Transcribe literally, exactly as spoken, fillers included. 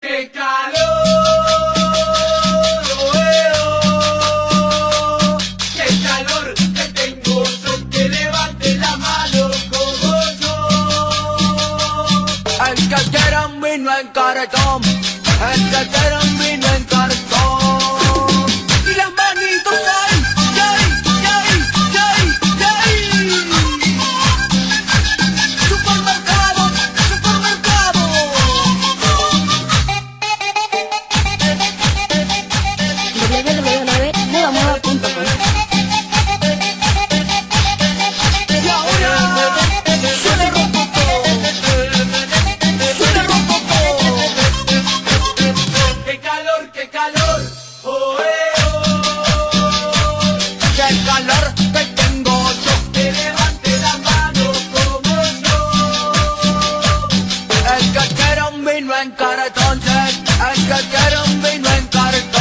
¡Qué calor! Oh, ¡qué calor que tengo yo! Que levante la mano como yo. El que quiera un vino en cartón, el que quiera un vino en cartón. Y las manitos ahí, ahí, ahí, ahí, ahí. Supermercado, supermercado. doble u doble u doble u punto moda moda punto com. Y ahora suena el rococó, suena el rococó. ¡Qué calor, qué calor! Oh, Qué calor que tengo yo. que levante la mano como yo. El que quiera un vino en cartón, el que quiera un vino en cartón.